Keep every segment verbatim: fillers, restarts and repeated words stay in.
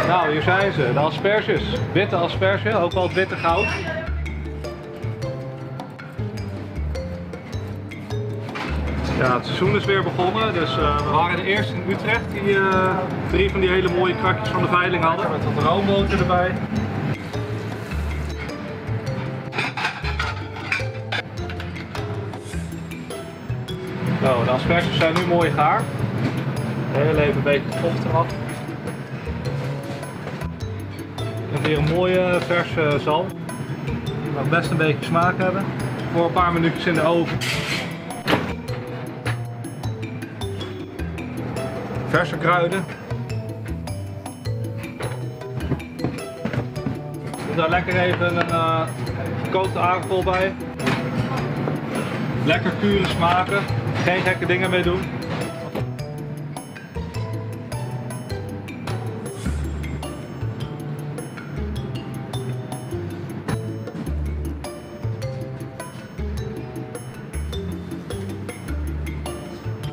Nou, hier zijn ze, de asperges. Witte asperge, ook wel het witte goud. Ja, het seizoen is weer begonnen, dus uh, we waren de eerste in Utrecht die uh, drie van die hele mooie krakjes van de veiling hadden. Met wat roomboter erbij. Zo, de asperges zijn nu mooi gaar. Heel even een beetje het vocht eraf. Ik heb hier een mooie verse zalm. Die mag best een beetje smaak hebben. Voor een paar minuutjes in de oven. Verse kruiden. Doe daar lekker even een uh, gekookte aardappel bij. Lekker pure smaken. Geen gekke dingen mee doen.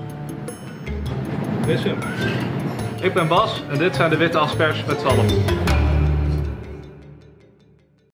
Dit is hem. Ik ben Bas en dit zijn de witte asperges met zalm.